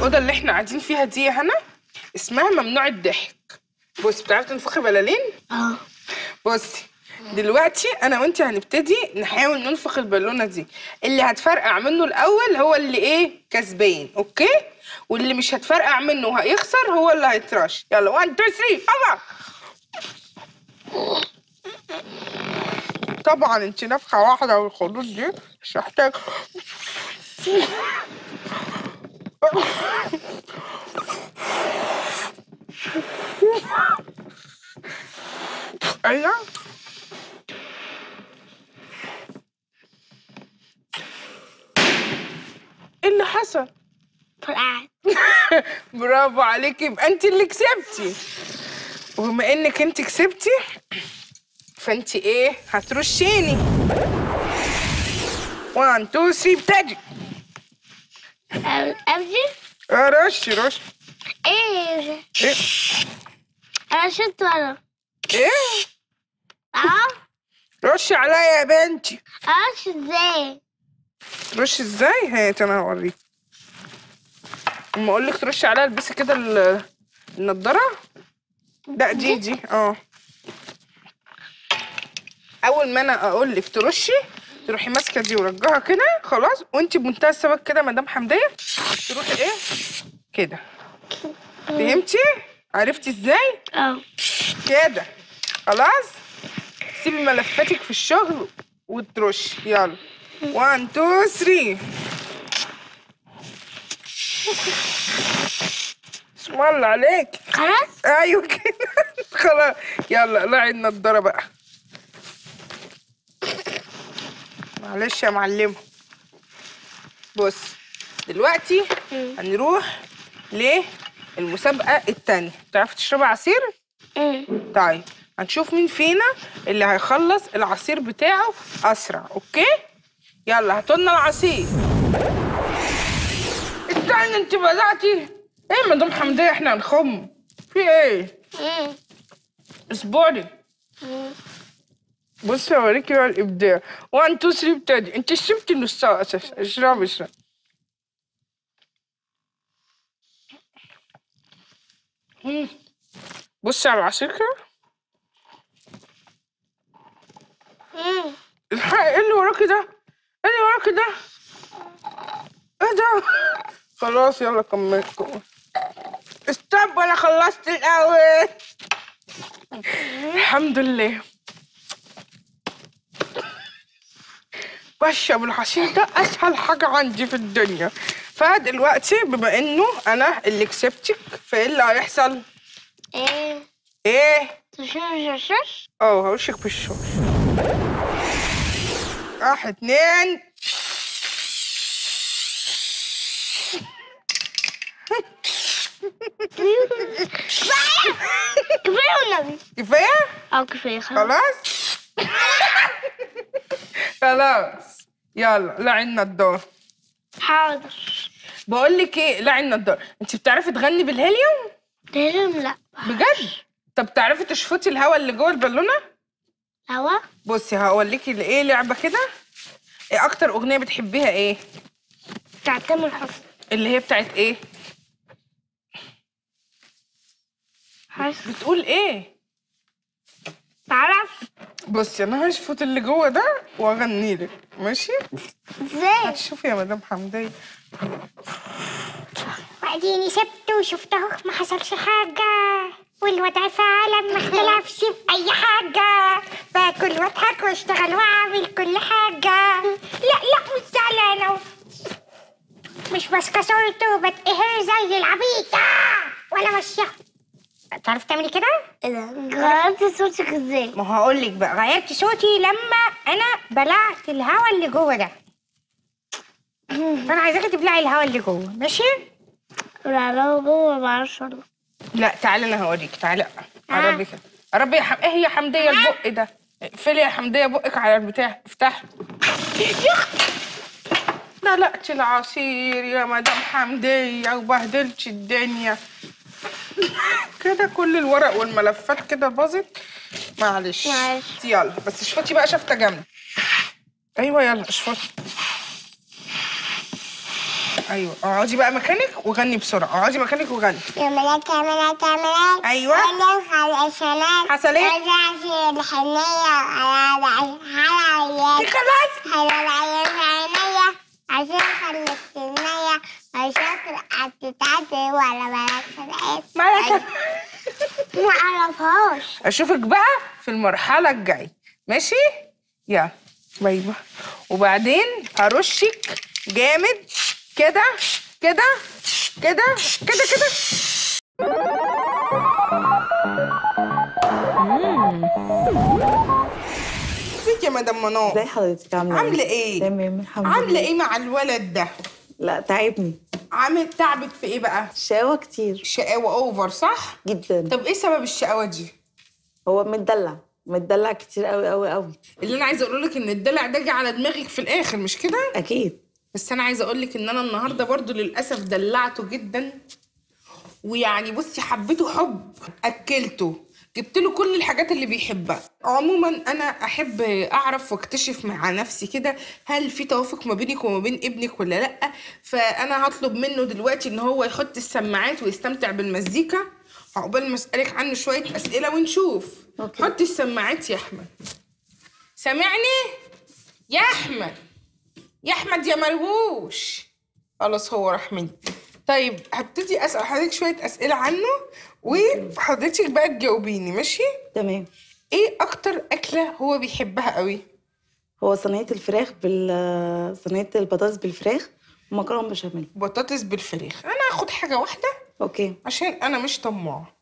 الاوضه اللي احنا قاعدين فيها دي يا هنا اسمها ممنوع الضحك. بصي بتعرفي تنفخي بلالين؟ بصي دلوقتي انا وانتي هنبتدي نحاول ننفخ البالونه دي، اللي هتفرقع منه الاول هو اللي ايه كسبان، اوكي؟ واللي مش هتفرقع منه وهيخسر هو اللي هيترش. يلا 1 2 3 طبعا انت نفخه واحده والخدود دي مش هحتاج. ايوه ايه اللي حصل؟ فرقعت. برافو عليكي، يبقى انت اللي كسبتي. وبما انك انت كسبتي فانت ايه هترشيني. 1 2 3 ابتدي. ابدي؟ رشي رشي. ايه ايه انا شفت ورا. ايه اه رشي عليا يا بنتي. اعرفش ازاي. ترشي ازاي؟ هات انا هوريك. اما اقول لك ترشي عليا البسي كده النضاره. لا دي اول ما انا اقول لك ترشي تروحي ماسكه دي ورجعها كده خلاص، وانت بمنتهى السبك كده مدام حمديه تروحي ايه كده. فهمتي؟ عرفتي ازاي؟ كده خلاص. سيبي ملفاتك في الشغل وترشي. يلا 1 2 3. اسم الله عليك. خلاص؟ ايوه كده. خلاص يلا اقلعي النضاره بقى. معلش يا معلمه. بص دلوقتي هنروح للمسابقه التانية. تعرفي تشربي عصير؟ طيب هنشوف مين فينا اللي هيخلص العصير بتاعه اسرع، اوكي؟ يلا هاتولنا العصير. استني انت بدأتي؟ ايه مدام حمدية احنا هنخم؟ في ايه؟ اصبري. بصي هوريكي بقى الابداع. 1 2 3 ابتدي. انت شربتي نصها اساسا. اشربي اشربي. بصي على العصير كده. ايه اللي وراكي ده؟ ايه اللي وراكي ده؟ ايه ده؟ خلاص يلا كمل. استنى انا خلصت الاول. الحمد لله. بشرب العصير ده اسهل حاجه عندي في الدنيا. فدلوقتي بما انه انا اللي كسبتك فايه اللي هيحصل؟ ايه تشوش هوشك بالشوش. 1 2. كفايه والنبي. كفايه؟ كفايه خلاص. خلاص يلا لعي النضاره. حاضر. بقول لك ايه، لعي النضاره. انت بتعرفي تغني بالهيليوم؟ لا بجد؟ طب تعرفي تشفطي الهواء اللي جوه البالونه؟ هوا؟ بصي هقولكي ايه لعبه كده. ايه اكتر اغنيه بتحبيها ايه؟ بتاعت تامر حسني. اللي هي بتاعت ايه؟ حسن. بتقول ايه؟ تعرف؟ بصي انا هشفط اللي جوه ده واغني لك، ماشي؟ ازاي؟ هتشوفي يا مدام حمدية. واديني سبت وشفته ما حصلش حاجة، والوضع فعلا ما اختلفش في أي حاجة، باكل واضحك واشتغل واعمل كل حاجة. لا مش زعلانة، مش ماسكة صورته وبتقهر زي العبيطة ولا ماشية. تعرفي تعملي كده؟ ايه ده؟ غيرتي صوتك ازاي؟ ما هقول لك بقى، غيرت صوتي لما انا بلعت الهوا اللي جوه ده. فانا عايزاكي تبلعي الهوا اللي جوه، ماشي؟ لا لو جوه ما اعرفش والله. لا تعالي انا هوريك، تعالي قربي كده. قربي يا ايه هي حمديه البق ده؟ اقفلي يا حمديه بقك على البتاع، افتحي. دلقتي العصير يا مدام حمديه وبهدلتي الدنيا. كده كل الورق والملفات كده باظت. معلش يلا بس اشفطي بقى شفطه جامده. ايوه يلا اشفطي. ايوه اقعدي بقى مكانك وغني بسرعه، اقعدي مكانك وغني. يا ملاك يا ملاك يا ملاك. ايوه حصل ايه؟ الحنية خلاص على العينية عشان خلت النية عشان تتعدي ولا ملاك فرقات. مالك؟ ما اعرفهاش. اشوفك بقى في المرحله الجايه، ماشي؟ يلا باي باي. وبعدين هرشك جامد كده كده كده كده كده. ازيك يا مدام منار؟ ازي حضرتك عامله ايه؟ تمام الحمد لله. عامله ايه مع الولد ده؟ لا تعبني. عامل تعبك في ايه بقى؟ شقاوة كتير شقاوه اوفر صح؟ جدا. طب ايه سبب الشقاوه دي؟ هو متدلع كتير قوي قوي قوي. اللي انا عايزه اقول لك ان الدلع ده جه على دماغك في الاخر مش كده؟ اكيد. بس انا عايزه اقول لك ان انا النهارده برضو للاسف دلعته جدا، ويعني بصي حبيته حب، اكلته، جبت له كل الحاجات اللي بيحبها. عموما انا احب اعرف واكتشف مع نفسي كده هل في توافق ما بينك وما بين ابنك ولا لا. فانا هطلب منه دلوقتي ان هو يحط السماعات ويستمتع بالمزيكا عقبال ما اسالك عنه شويه اسئله ونشوف. أوكي. حط السماعات يا احمد. سامعني يا احمد؟ يا احمد يا مربوش. خلاص هو راح مني. طيب هبتدي اسال حضرتك شويه اسئله عنه وحضرتك بقى تجاوبيني، ماشي؟ تمام. ايه اكتر اكله هو بيحبها قوي؟ هو صينية صينية البطاطس بالفراخ ومكرونة بشاميل. بطاطس بالفراخ. انا هاخد حاجه واحده اوكي. عشان انا مش طماعه.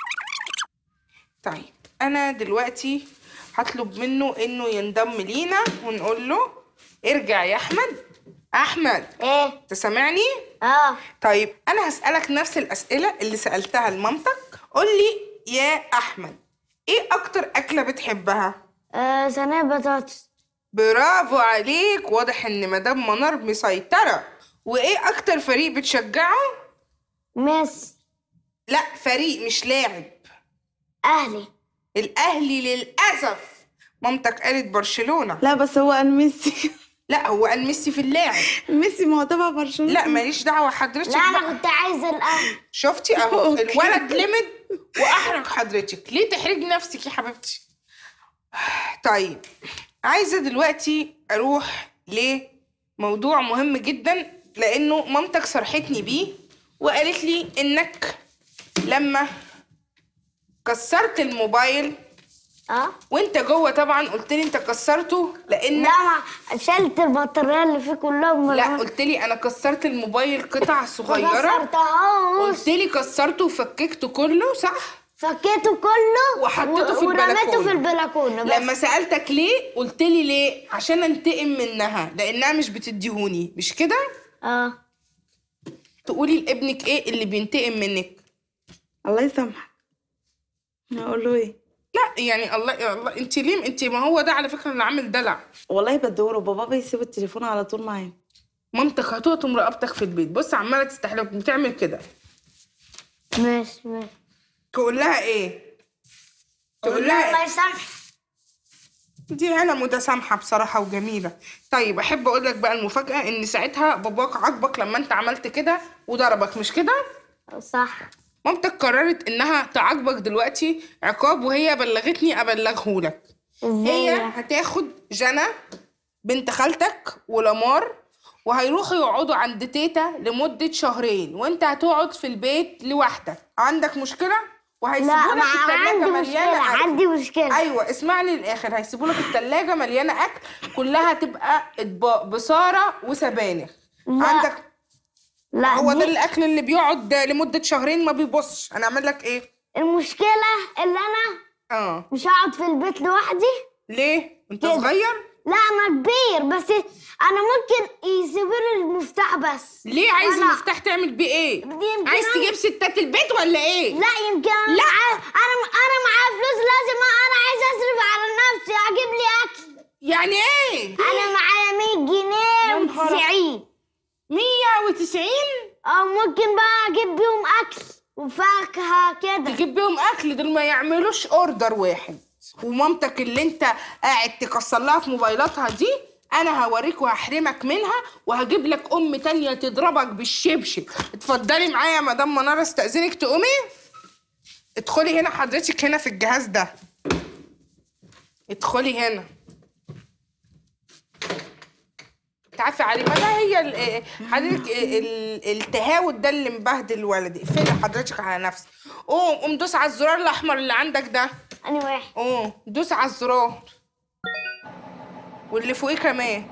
طيب انا دلوقتي هطلب منه انه ينضم لينا ونقول له ارجع يا احمد. احمد ايه؟ تسمعني؟ اه. طيب انا هسألك نفس الاسئلة اللي سألتها لمامتك. قول لي يا احمد ايه اكتر اكلة بتحبها؟ صينية بطاطس. برافو عليك، واضح ان مدام منار مسيطرة. وايه اكتر فريق بتشجعه؟ ميسي. لا فريق مش لاعب. اهلي. الاهلي للاسف. مامتك قالت برشلونة. لا بس هو قال ميسي. لا هو قال ميسي في اللاعب. ميسي ما هو تبع برشلونة. لا ماليش دعوة حضرتك. لا انا بقى. كنت عايزة الاهلي. شفتي اهو أوكي. الولد لمد واحرج حضرتك. ليه تحرجي نفسك يا حبيبتي؟ طيب عايزه دلوقتي اروح لموضوع مهم جدا لانه مامتك صرحتني بيه وقالت لي انك لما كسرت الموبايل وانت جوه طبعا قلت لي انت كسرته لان لا ما شلت البطارية اللي فيه كلهم. لا قلت لي انا كسرت الموبايل قطع ما صغيره. كسرتهاش. قلت لي كسرته وفككته كله صح؟ فكيته كله وحطيته في ورميته في البلكونه. بس لما سألتك ليه قلت لي ليه؟ عشان انتقم منها لانها مش بتديهوني مش كده؟ تقولي لابنك ايه اللي بينتقم منك؟ الله يسامحك. اقول له ايه؟ لا يعني الله انت ليه انت ما هو ده على فكره اللي عامل دلع. والله بدوره بابا بيسيب التليفون على طول معاه. مامتك هتقطم رقبتك في البيت. بص عماله تستحلف بتعمل كده. ماشي. تقول لها ايه؟ تقول لها الله إيه؟ يسامحك. دي عيله متسامحه بصراحه وجميله. طيب احب اقول لك بقى المفاجاه ان ساعتها باباك عاقبك لما انت عملت كده وضربك مش كده؟ صح. مامتك قررت انها تعاقبك دلوقتي عقاب وهي بلغتني ابلغهولك. هي هتاخد جنى بنت خالتك ولمار وهيروحوا يقعدوا عند تيتا لمدة شهرين وانت هتقعد في البيت لوحدك. عندك مشكلة؟ وهيسيبولك التلاجة مليانة أكل. عندي مشكلة. أيوة اسمعني للآخر. هيسيبولك التلاجة مليانة أكل كلها تبقى أطباق بصارة وسبانخ. لا. عندك لا هو ده الأكل اللي بيقعد لمدة شهرين ما بيبصش. أنا أعمل لك إيه؟ المشكلة اللي أنا مش هقعد في البيت لوحدي. ليه؟ أنت كده. صغير؟ لا أنا كبير بس أنا ممكن يسيبولي المفتاح بس. ليه عايز المفتاح تعمل بيه ايه؟ عايز تجيب ستات البيت ولا ايه؟ لا يمكن لا أنا معايا فلوس لازم أنا عايز أصرف على نفسي أجيب لي أكل. يعني ايه؟ أنا معايا 100 جنيه و90. 190؟ ممكن بقى أجيب بيهم أكل وفاكهة كده. تجيب بيهم اكل؟ دول ما يعملوش اوردر واحد. ومامتك اللي انت قاعد تكسر لها في موبايلاتها دي انا هوريك وهحرمك منها وهجيب لك ام تانية تضربك بالشبشب. اتفضلي معايا يا مدام منار، استأذنك تقومي. ادخلي هنا حضرتك، هنا في الجهاز ده. ادخلي هنا. تعافي علي مالها هي حضرتك التهاوت ده اللي مبهدل ولدي. اقفلي حضرتك على نفسك. قوم دوس على الزرار الاحمر اللي عندك ده. أنا واحد. دوس على الزرار واللي فوقيه كمان.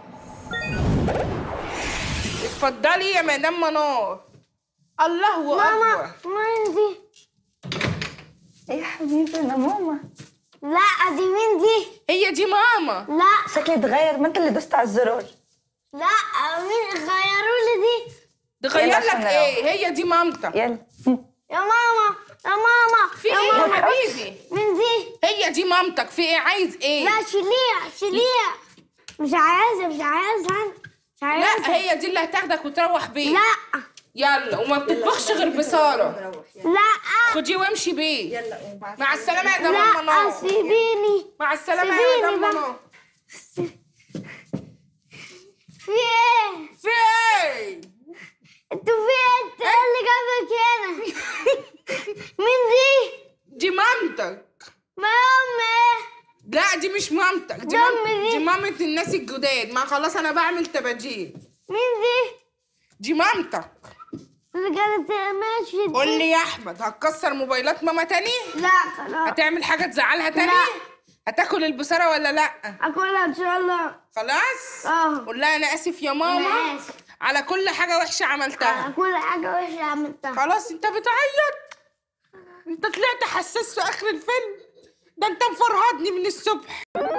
اتفضلي يا مدام منار. الله اكبر. ماما مين دي؟ ايه يا حبيبي انا ماما. لا دي مين دي؟ هي دي ماما. لا شكلي اتغير، ما انت اللي دوست على الزرار. لا مين غيروا لي دي؟ تغير يلا لك عشان ايه؟ هي دي مامتك. يلا. يا ماما يا ماما في ايه يا حبيبي؟ مين دي؟ هي دي مامتك. في ايه؟ عايز ايه؟ لا شيليها. مش عايزة مش عايزة. لا هي دي اللي هتاخدك وتروح بيه. لا يلا، وما بتطبخش غير بساره. لا خديه وامشي بيه. يلا قوم. مع السلامه يا مدام لا منار. سيبيني. مع السلامه يا سيبيني مدام بقى. منار. في ايه؟ في ايه؟ انتوا في ايه؟ انت ايه اللي جابك هنا؟ مين دي؟ دي مامتك. ما امي. لا دي مش مامتك، دي أمي دي. دي مامة الناس الجداد. ما خلاص انا بعمل تباجيل. مين دي؟ دي مامتك. اللي كانت ماشي دي. قول لي يا احمد، هتكسر موبايلات ماما تاني؟ لا خلاص. هتعمل حاجه تزعلها تاني؟ لا. هتاكل البصاره ولا لا؟ اكلها ان شاء الله. خلاص. اه. قول لها انا اسف يا ماما. أنا آسف. على كل حاجه وحشه عملتها. كل حاجة وحشة عملتها. خلاص انت بتعيط. انت طلعت حساس في اخر الفيلم. ده انت مفرهدني من الصبح.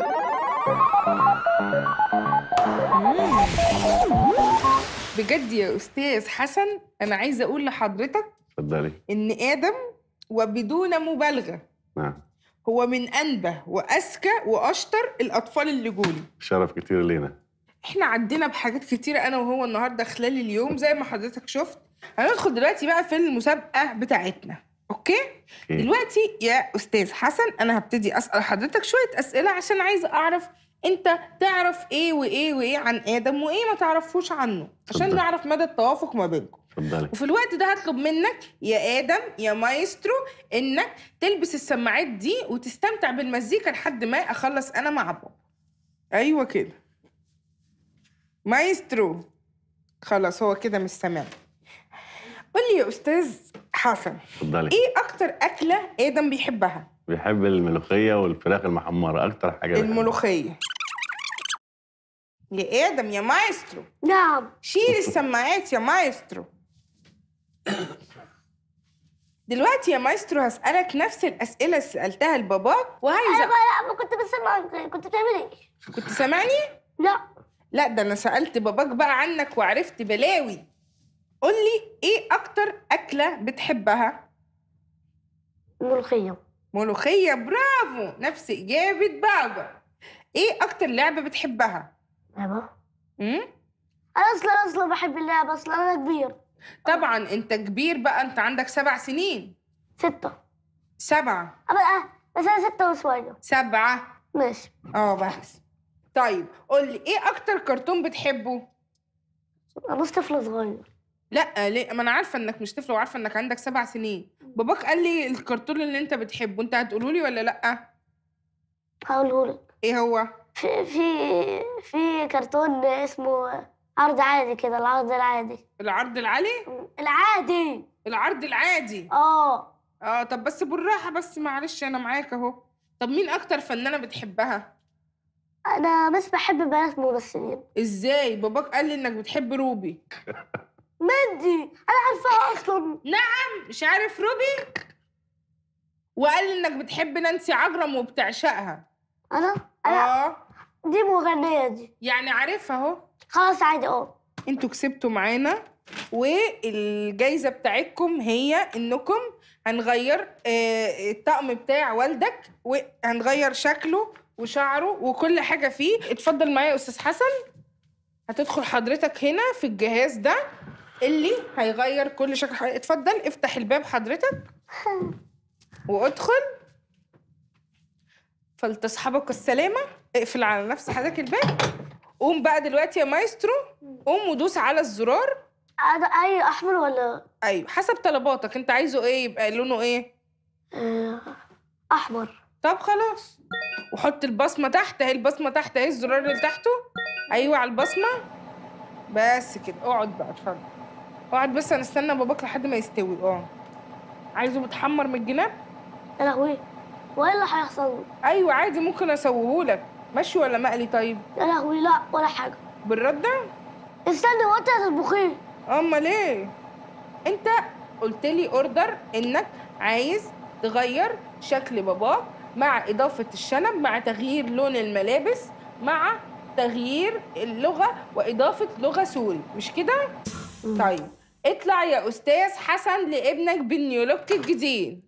بجد يا استاذ حسن، انا عايزه اقول لحضرتك اتفضلي. ان ادم وبدون مبالغه نعم. هو من انبه واذكى واشطر الاطفال اللي جولي. شرف كتير لينا. احنا عدينا بحاجات كتيره انا وهو النهارده خلال اليوم زي ما حضرتك شفت. هندخل دلوقتي بقى في المسابقه بتاعتنا. اوكي؟ دلوقتي يا استاذ حسن انا هبتدي اسال حضرتك شويه اسئله عشان عايزه اعرف انت تعرف ايه وايه وايه عن ادم وايه ما تعرفوش عنه، عشان اتفضل. نعرف مدى التوافق ما بينكم. اتفضلي. وفي الوقت ده هطلب منك يا ادم يا مايسترو انك تلبس السماعات دي وتستمتع بالمزيكا لحد ما اخلص انا مع بابا. ايوه كده مايسترو. خلاص هو كده مش سامع. قول لي يا استاذ حسن، اتفضلي. ايه اكتر اكله ادم بيحبها؟ بيحب الملوخية والفراخ المحمرة أكتر حاجة بيحبها. الملوخيه. يا ادم يا مايسترو نعم. شيل السماعات يا مايسترو. دلوقتي يا مايسترو هسألك نفس الأسئلة اللي سألتها لباباك وعايزة. لا كنت بسمعك. كنت بتعمل ايه؟ كنت سامعني؟ لا لا ده أنا سألت باباك بقى عنك وعرفت بلاوي. قول لي إيه أكتر أكلة بتحبها؟ ملوخية. ملوخية. برافو، نفس إجابة بابا. إيه أكتر لعبة بتحبها؟ لعبة؟ أنا أنا أصلا بحب اللعبة، أصلا أنا كبير. طبعا أنت كبير بقى، أنت عندك 7 سنين. 6. 7. بس أنا 6 وشوية. 7. ماشي. بس. طيب قول لي إيه أكتر كرتون بتحبه؟ أنا بس طفل صغير. لا ليه؟ ما انا عارفه انك مش طفل وعارفه انك عندك 7 سنين. باباك قال لي الكرتون اللي انت بتحبه، انت هتقوله لي ولا لا؟ هقولهولك. ايه هو؟ في كرتون اسمه عرض عادي كده، العرض العادي. العرض العالي؟ العادي. العرض العادي. طب بس بالراحه بس، معلش انا معاك اهو. طب مين اكتر فنانه بتحبها؟ انا بس بحب بنات ممثلين. ازاي؟ باباك قال لي انك بتحب روبي. مندي، انا عارفاها اصلا. نعم مش عارف روبي؟ وقال لي انك بتحب نانسي عجرم وبتعشقها. انا دي مغنيه دي. يعني عارفها اهو. خلاص عادي. انتوا كسبتوا معانا، والجايزه بتاعتكم هي انكم هنغير الطقم بتاع والدك وهنغير شكله وشعره وكل حاجه فيه. اتفضل معايا يا استاذ حسن. هتدخل حضرتك هنا في الجهاز ده اللي هيغير كل شكل حضرتك. اتفضل افتح الباب حضرتك وادخل. فلتصحبك السلامه. اقفل على نفس حضرتك الباب قوم بقى دلوقتي يا مايسترو، قوم ودوس على الزرار. انا اي احمر ولا ايوه حسب طلباتك، انت عايزه ايه يبقى لونه ايه؟ احمر. طب خلاص، وحط البصمه تحت اهي، البصمه تحت اهي، الزرار اللي تحته. ايوه على البصمه. بس كده، اقعد بقى اتفضل. اقعد بس، هنستنى باباك لحد ما يستوي. عايزه متحمر من الجناب؟ يا لهوي، وايه اللي هيحصل؟ ايوه عادي، ممكن اسويهولك. مشوي ولا مقلي طيب؟ يا لهوي لا ولا حاجه. بالرده؟ استني، هو انت هتطبخيه؟ امال ايه؟ انت قلت لي اوردر انك عايز تغير شكل باباك مع اضافه الشنب، مع تغيير لون الملابس، مع تغيير اللغه واضافه لغه سوري، مش كده؟ طيب اطلع يا استاذ حسن لابنك بالنيولوك الجديد.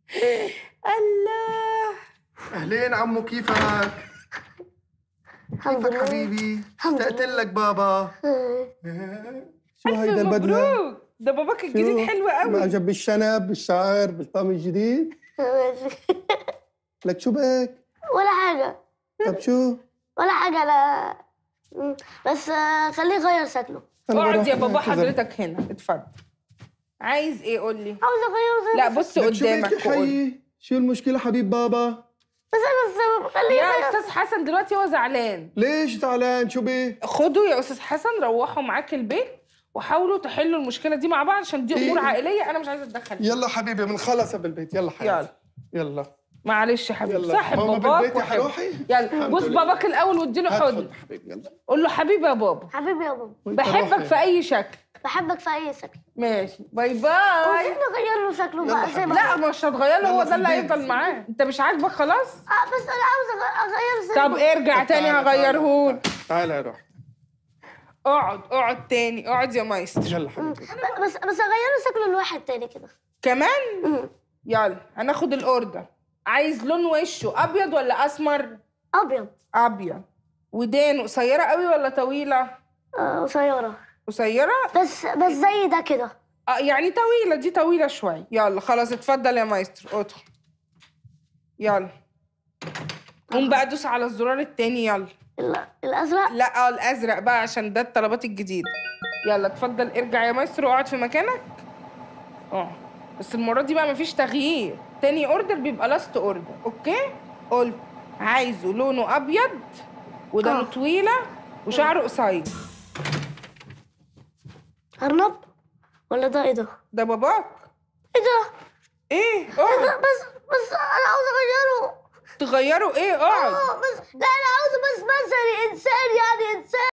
الله. اهلين عمو، كيفك؟ الحمد كيفك لله. حبيبي؟ الحمد اشتقت لك بابا. شو هيدا ألف البدلة؟ مبروك، ده باباك الجديد شو؟ حلو ما قوي. عجب بالشنب بالشعر بالطقم الجديد؟ لك شو بك؟ ولا حاجه طب شو؟ ولا حاجه. انا بس خليه يغير شكله. أنا اقعد بروح يا بابا أعتذر. حضرتك هنا، اتفضل. عايز ايه قول لي؟ عاوز اغير لا بص لك شو بك قدامك يا وقول. حيي؟ شو المشكلة حبيب بابا؟ بس انا السبب، خليه يا يغير. استاذ حسن دلوقتي هو زعلان. ليش زعلان؟ شو بيه؟ خدوا يا استاذ حسن روحوا معاك البيت وحاولوا تحلوا المشكله دي مع بعض، عشان دي امور إيه؟ عائليه انا مش عايزه اتدخل فيها. يلا حبيبي بنخلص بالبيت، يلا حياتي. يلا معلش يا حبيبي، يلا. صاحب ماما باباك بالبيت يا وحبه. حروحي؟ يلا الحمد بص لله. باباك الاول واديله هات حضن. حضن حبيبي يلا. قول له حبيبي يا بابا، حبيبي يا بابا، وانت بحبك روحي. في اي شكل. بحبك في اي شكل. ماشي، باي باي. عاوزين نغير له شكله يلا بقى زي ما لا مش هتغير له، هو يلا ده في اللي البيت. هيفضل معاه. انت مش عاجبك خلاص؟ بس انا عاوز اغير شكله. طب ارجع تاني هغيرهولك. تعال يا روح. اقعد تاني، اقعد يا مايستر. يلا حبيبي. بس اغير له شكله لواحد تاني كده. كمان؟ يلا هناخد الاوردر. عايز لون وشه ابيض ولا اسمر؟ ابيض. ابيض. ودانه قصيره قوي ولا طويله؟ قصيره. قصيره؟ بس زي ده كده. يعني طويله، دي طويله شويه. يلا خلاص اتفضل يا مايستر ادخل. يلا قوم بقى دوس على الزرار التاني. يلا الازرق. لا الازرق بقى عشان ده الطلبات الجديده. يلا اتفضل ارجع يا مايستر واقعد في مكانك. بس المره دي بقى مفيش تغيير، تاني اوردر بيبقى لاست اوردر. اوكي؟ قلت عايزه لونه ابيض ودانه طويله وشعره قصير. ارنب ولا ده ايه ده؟ ده باباك. ايه ده؟ ايه؟ اقعد. بس انا عاوز اغيره. تغيره ايه؟ اقعد. بس لا انا عاوزه بس مثلا انسان، يعني انسان.